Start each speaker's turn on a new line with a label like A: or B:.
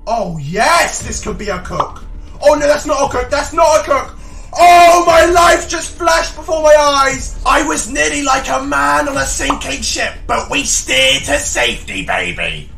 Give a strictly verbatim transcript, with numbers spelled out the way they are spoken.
A: Oh yes, this could be a cook. Oh no, that's not a cook, that's not a cook. Oh, my life just flashed before my eyes. I was nearly like a man on a sinking ship, but we steered to safety, baby.